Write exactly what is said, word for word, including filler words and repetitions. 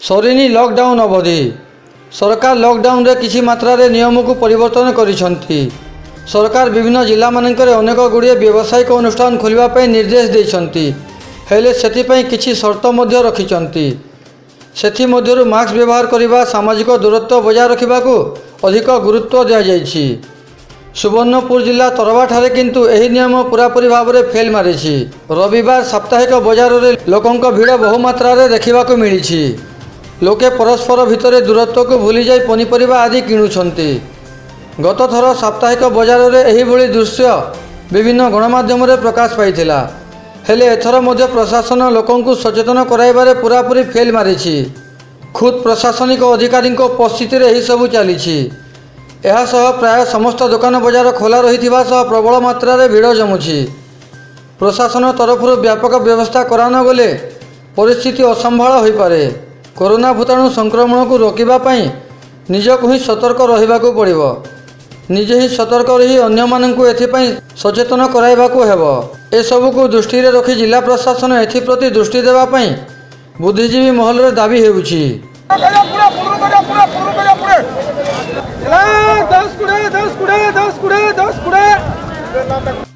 सरीनी lockdown अवधि सरकार lockdown रे किसी मात्रा रे नियम को परिवर्तन करिसंती। सरकार विभिन्न जिला मानकरे अनेक गुड़िए व्यावसायिक अनुष्ठान खोलिबा पई निर्देश देइसंती। हेले सेति पई किछि शर्त मध्य रखिसंती। सेथि मध्यरु मास्क व्यवहार करिबा, सामाजिक दूरत्व बजाय रखिबा को अधिक गुरुत्व दिया जाइछि। सुवर्णपुर जिला तरवा ठारे किंतु एही नियम पूरापूरी भाव में फेल मारिछि। रविवार साप्ताहिक बजार रे लोकंक भीड़ बहुमात्रा रे देखिबा को मिलिछि। लोके परस्पर भितर दूरत्व को भूली जाई पनीपरिबा आदि किणुछंती। गत थर साप्ताहिक बजार रे एही भली दृश्य विभिन्न गणमाध्यम रे प्रकाश पाइथिला। हेले एथर मध्य प्रशासन लोकंकु सचेतन कराइबारे पूरापूरी फेल मारिछि। खुद प्रशासनिक अधिकारी उपस्थिति रे एही सबु चालिछि। एहा सह प्राय समस्त दुकान बजार खोला रहिथिबा सह प्रबल मात्रा रे भीड़ जमुछि। प्रशासन तरफरु व्यापक व्यवस्था करा न गले परिस्थिति असंभाळ होई पारे। कोरोना भूताणु संक्रमण को रोकिबा पई निजको ही सतर्क रहिबाकू पड़िबो। निजे ही सतर्क रही अन्य माननकू एथिपई सचेतन कराइबाकू हेबो। ए सबु को दृष्टि रे रखी जिला प्रशासन एथि प्रति दृष्टि देबा पई बुद्धिजीवी महल रे दाबी हेउछि। दस कुड़े दस कुड़े दस कुड़े दस कुड़े